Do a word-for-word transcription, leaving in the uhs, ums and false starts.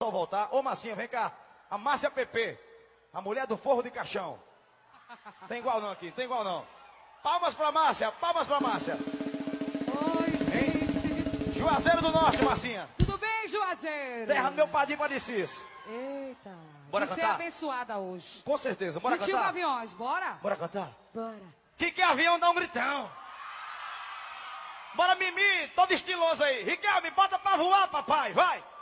pessoal voltar. Ô, Marcinha, vem cá. A Márcia Pepe, a mulher do forro de caixão. Tem igual não aqui, tem igual não. Palmas pra Márcia, palmas pra Márcia. Oi, gente. Juazeiro do Norte, Marcinha. Tudo bem, Juazeiro? Terra do meu padrinho Padecice. Eita. Bora Você cantar? é abençoada hoje. Com certeza, bora Gentil cantar? Gaviões, bora? Bora cantar? Bora. Que que é avião, dá um gritão. Bora, Mimi, todo estiloso aí. Riquelme, bota pra voar, papai, vai.